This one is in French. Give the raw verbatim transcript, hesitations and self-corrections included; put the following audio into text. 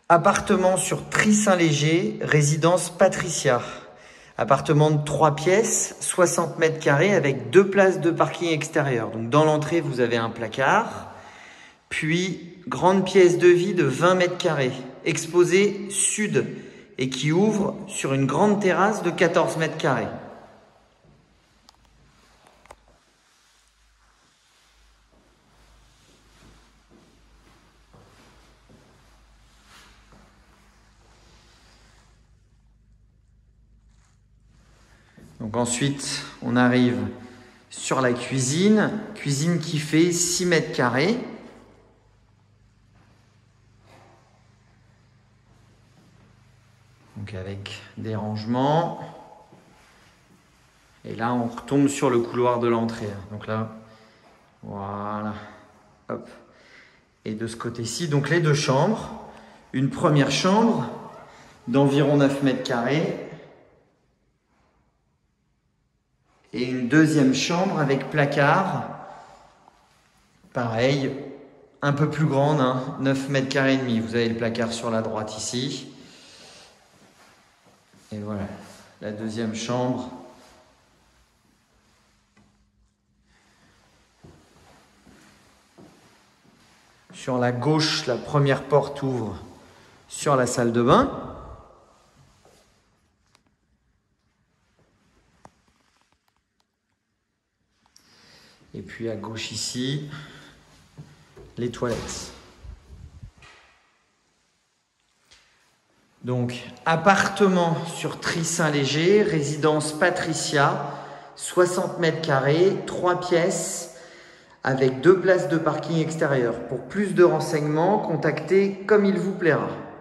Appartement sur Tris-Saint-Léger, résidence Patricia. Appartement de trois pièces, soixante mètres carrés avec deux places de parking extérieur. Donc dans l'entrée, vous avez un placard, puis grande pièce de vie de vingt mètres carrés, exposée sud et qui ouvre sur une grande terrasse de quatorze mètres carrés. Donc ensuite, on arrive sur la cuisine, cuisine qui fait six mètres carrés. Donc avec des rangements. Et là, on retombe sur le couloir de l'entrée. Donc là, voilà. Hop. Et de ce côté-ci, donc les deux chambres. Une première chambre d'environ neuf mètres carrés. Et une deuxième chambre avec placard. Pareil, un peu plus grande, hein, neuf mètres carrés et demi. Vous avez le placard sur la droite ici. Et voilà, la deuxième chambre. Sur la gauche, la première porte ouvre sur la salle de bain. Et puis à gauche ici, les toilettes. Donc, appartement sur Tris-Saint-Léger, résidence Patricia, soixante mètres carrés, trois pièces, avec deux places de parking extérieur. Pour plus de renseignements, contactez comme il vous plaira.